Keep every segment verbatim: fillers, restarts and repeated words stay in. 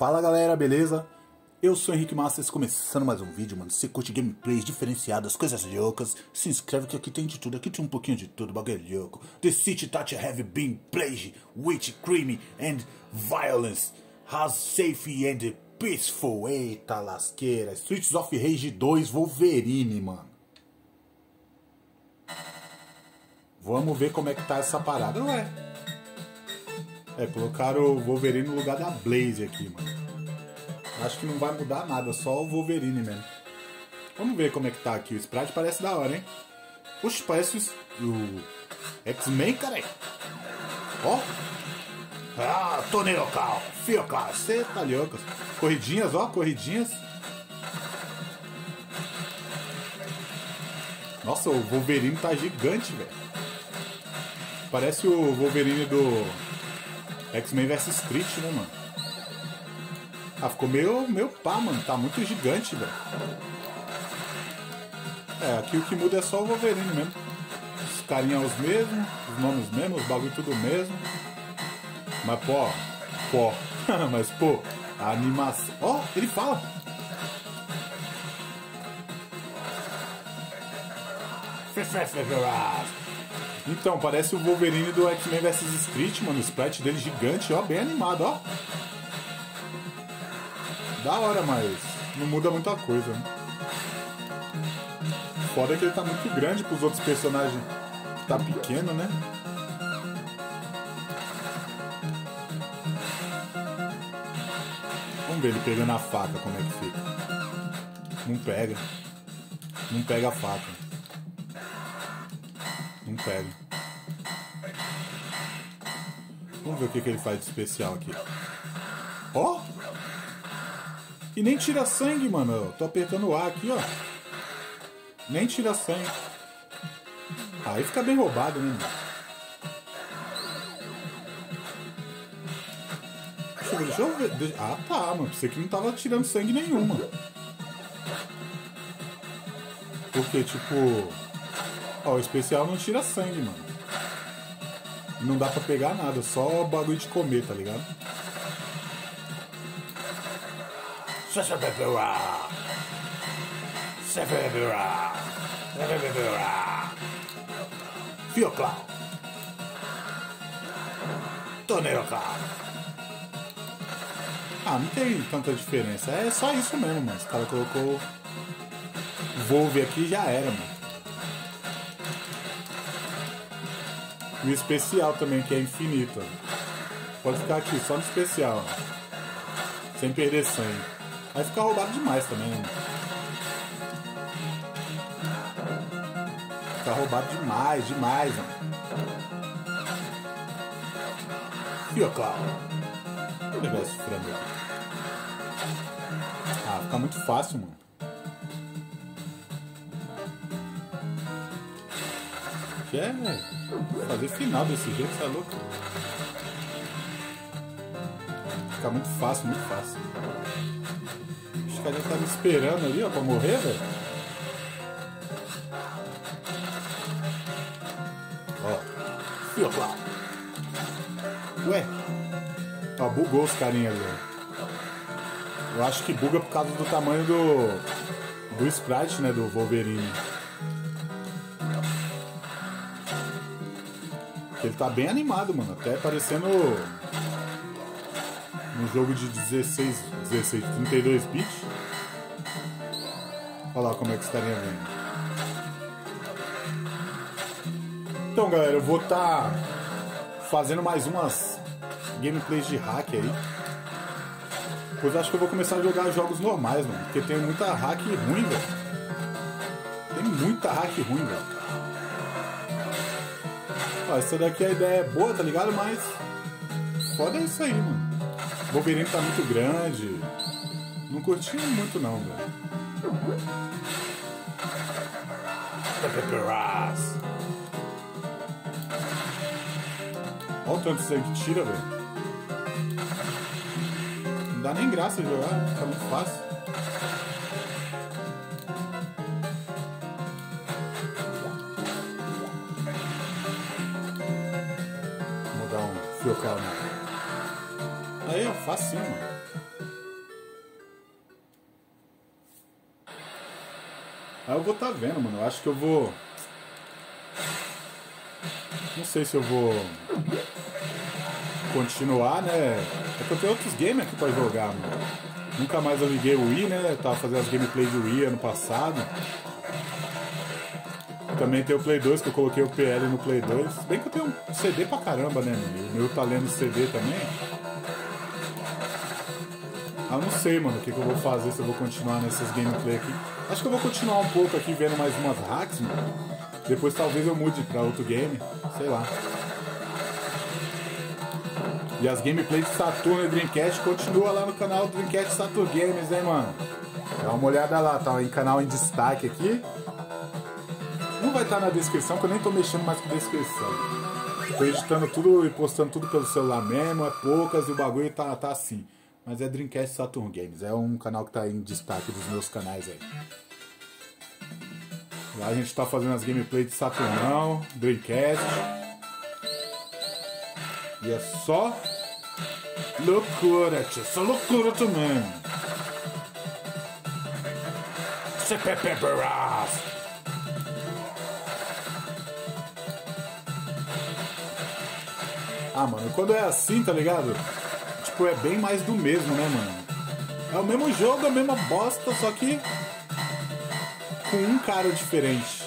Fala galera, beleza? Eu sou o Henrique Masters, começando mais um vídeo, mano. Se curte gameplays diferenciadas, coisas loucas, se inscreve que aqui tem de tudo, aqui tem um pouquinho de tudo, bagulho louco. The city touch have been plagued with crime and violence, has safe and peaceful. Eita lasqueira, Streets of Rage dois Wolverine, mano. Vamos ver como é que tá essa parada, ué. É, colocaram o Wolverine no lugar da Blaze aqui, mano. Acho que não vai mudar nada, só o Wolverine mesmo. Vamos ver como é que tá aqui. O sprite parece da hora, hein? Puxa, parece o X-Men, cara. Ó. Ah, torneio local. Fio, cara. Cê tá louco. Corridinhas, ó. Corridinhas. Nossa, o Wolverine tá gigante, velho. Parece o Wolverine do X-Men versus. Street, né, mano? Ah, ficou meio, meio pá, mano. Tá muito gigante, velho. É, aqui o que muda é só o Wolverine mesmo. Os carinhas os mesmos, os nomes mesmos, os bagulho tudo mesmo. Mas, pô, pô. Mas, pô, a animação... Ó, oh, ele fala. Então, parece o Wolverine do X-Men versus. Street, mano. O sprite dele gigante, ó, bem animado, ó. Da hora, mas não muda muita coisa, né? Foda é que ele tá muito grande pros outros personagens. Tá pequeno, né? Vamos ver ele pegando a faca, como é que fica. Não pega. Não pega a faca. Não pega. Vamos ver o que, que ele faz de especial aqui. Ó! Oh! E nem tira sangue, mano. Eu tô apertando o A aqui, ó. Nem tira sangue. Aí fica bem roubado, né, mano? Deixa eu ver, deixa eu ver. Deixa... Ah, tá, mano. Pensei que não tava tirando sangue nenhum, mano. Porque, tipo... Ó, o especial não tira sangue, mano. Não dá pra pegar nada. Só bagulho de comer, tá ligado? Fio claro. Torneio claro. Ah, não tem tanta diferença. É só isso mesmo, mano. Esse cara colocou Volve aqui e já era, mano. E o especial também, que é infinito. Pode ficar aqui, só no especial. Sem perder sangue. Vai ficar roubado demais também, né? Ficar roubado demais, demais, mano. Fio, claro. Vou levar esse frango aqui. Ah, fica muito fácil, mano. Quer fazer final desse jeito, você é louco? Fica muito fácil, muito fácil. Os caras tá me esperando ali, ó, pra morrer, velho. Ó. Fio claro. Ué. Ó, bugou os carinhas ali, ó. Eu acho que buga por causa do tamanho do... do sprite, né, do Wolverine. Ele tá bem animado, mano. Até parecendo... um jogo de dezesseis, dezesseis, trinta e dois bits. Olha lá como é que estaria vendo. Então, galera, eu vou estar tá fazendo mais umas gameplays de hack aí. Pois acho que eu vou começar a jogar jogos normais, mano. Porque tem muita hack ruim, velho. Tem muita hack ruim, velho. Ó, essa daqui a ideia é boa, tá ligado? Mas foda é isso aí, mano. O Wolverine tá muito grande. Não curti muito não, velho. Olha o tanto de sangue que tira, velho. Não dá nem graça de jogar, fica muito fácil. Vamos dar um fio calmo. Aí, ó, facinho, mano. Aí eu vou tá vendo, mano. Eu acho que eu vou... Não sei se eu vou continuar, né? É que eu tenho outros games aqui pra jogar, mano. Nunca mais eu liguei o Wii, né? Eu tava fazendo as gameplays de Wii ano passado. Também tem o Play dois, que eu coloquei o P L no Play dois. Se bem que eu tenho um C D pra caramba, né, mano? O meu tá lendo C D também. Ah, eu não sei, mano, o que, que eu vou fazer, se eu vou continuar nessas gameplay aqui. Acho que eu vou continuar um pouco aqui, vendo mais umas hacks, mano. Depois talvez eu mude pra outro game, sei lá. E as gameplays de Saturno e Dreamcast continua lá no canal do Dreamcast Saturn Games, hein, mano? Dá uma olhada lá, tá em canal em destaque aqui. Não vai estar na descrição, que eu nem tô mexendo mais com descrição. Tô editando tudo e postando tudo pelo celular mesmo, é poucas e o bagulho tá, tá assim. Mas é Dreamcast Saturn Games, é um canal que tá em destaque dos meus canais aí. Lá a gente tá fazendo as gameplays de Saturnão, Dreamcast. E é só loucura, tio, só loucura também. C P P Barras. Ah, mano, quando é assim, tá ligado? Tipo, é bem mais do mesmo, né, mano? É o mesmo jogo, a mesma bosta, só que com um cara diferente.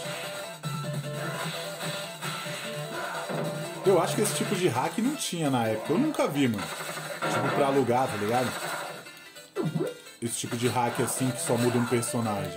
Eu acho que esse tipo de hack não tinha na época. Eu nunca vi, mano. Tipo, pra alugar, tá ligado? Esse tipo de hack assim que só muda um personagem.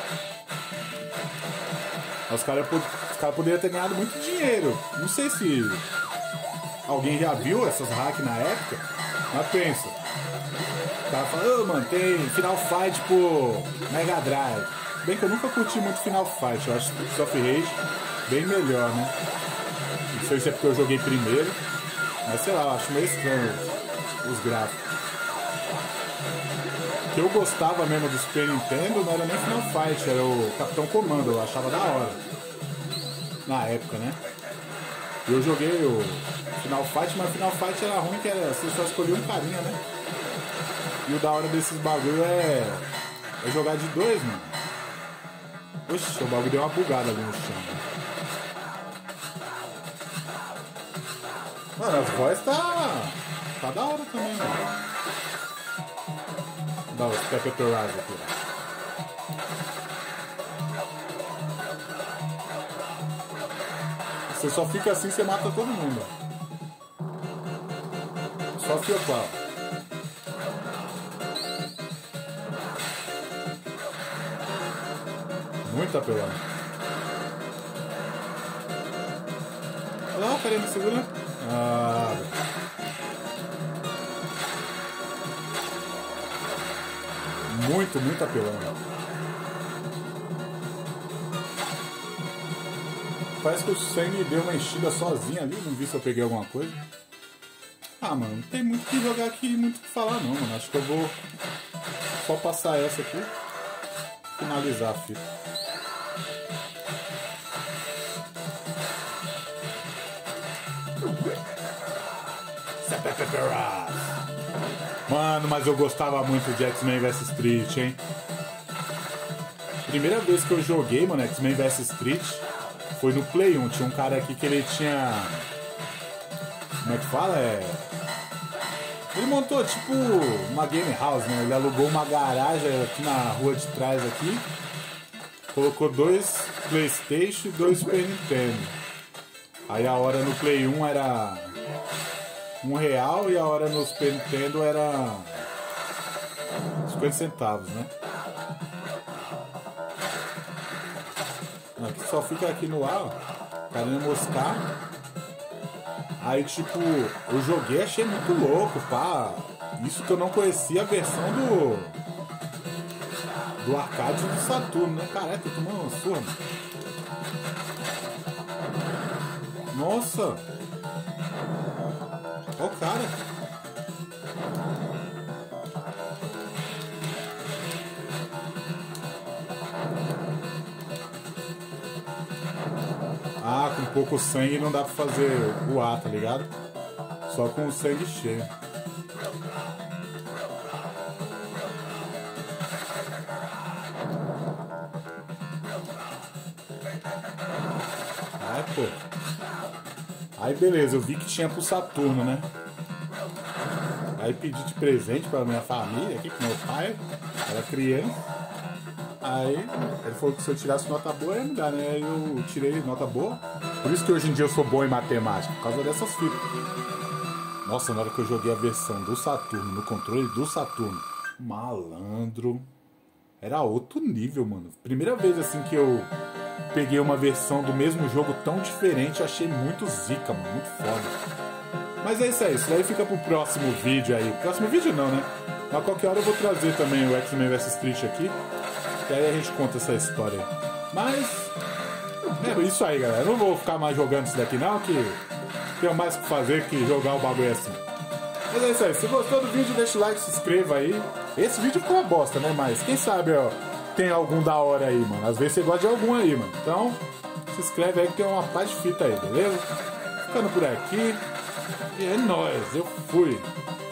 Os caras os cara poderiam ter ganhado muito dinheiro. Não sei se alguém já viu essas hacks na época, mas pensa. O cara fala, ô, mano, tem Final Fight por Mega Drive. Bem que eu nunca curti muito Final Fight, eu acho que Streets of Rage bem melhor, né? Não sei se é porque eu joguei primeiro, mas sei lá, eu acho meio estranho os, os gráficos. O que eu gostava mesmo do Super Nintendo não era nem Final Fight, era o Capitão Comando, eu achava da hora. Na época, né? Eu joguei o Final Fight, mas o Final Fight era ruim, que era, você só escolhia um carinha, né? E o da hora desses bagulho é, é jogar de dois, mano. Oxi, o bagulho deu uma bugada ali no chão. Mano, as vozes tá... tá da hora também, mano. Dá os Pepperized aqui, ó. Você só fica assim, você mata todo mundo. Só fio pau. Muito apelão. Olha lá, peraí, me segura. Ah, muito, muito apelão. Parece que o sangue deu uma enchida sozinha ali. Não vi se eu peguei alguma coisa. Ah, mano, não tem muito o que jogar aqui, muito o que falar não, mano. Acho que eu vou só passar essa aqui. Finalizar a fita. Mano, mas eu gostava muito de X-Men versus. Street, hein? Primeira vez que eu joguei, mano, X-Men versus. Street foi no Play um. Tinha um cara aqui que ele tinha... Como é que fala? É... Ele montou tipo uma game house, né? Ele alugou uma garagem aqui na rua de trás aqui. Colocou dois PlayStation e dois Super Nintendo. Aí a hora no Play um era um real e a hora no Super Nintendo era cinquenta centavos, né? Aqui só fica aqui no ar, ó, querendo moscar. Aí tipo, eu joguei, achei muito louco, pá. Isso que eu não conhecia a versão do do arcade do Saturno, né? Caraca, tô tomando uma surra. Nossa! Olha o cara! Ah, com pouco sangue não dá pra fazer o A, tá ligado? Só com o sangue cheio. pô. Aí beleza, eu vi que tinha pro Saturno, né? Aí pedi de presente pra minha família aqui, com meu pai, era criança. Aí ele falou que se eu tirasse nota boa ia me dar, né? Aí eu tirei nota boa. Por isso que hoje em dia eu sou bom em matemática, por causa dessas fitas. Nossa, na hora que eu joguei a versão do Saturno, no controle do Saturno, malandro, era outro nível, mano. Primeira vez assim que eu peguei uma versão do mesmo jogo tão diferente, achei muito zica, mano, muito foda. Mas é isso aí, isso daí fica pro próximo vídeo aí. Próximo vídeo não, né? Mas qualquer hora eu vou trazer também o X-Men versus. Street aqui, que aí a gente conta essa história aí. Mas é isso aí, galera. Eu não vou ficar mais jogando isso daqui não, que tenho mais o que fazer que jogar o bagulho assim. Mas é isso aí, se gostou do vídeo, deixa o like, se inscreva aí. Esse vídeo ficou uma bosta, né? Mas quem sabe, ó, tem algum da hora aí, mano. Às vezes você gosta de algum aí, mano. Então, se inscreve aí que tem uma paz de fita aí, beleza? Ficando por aqui. E é nóis, eu fui.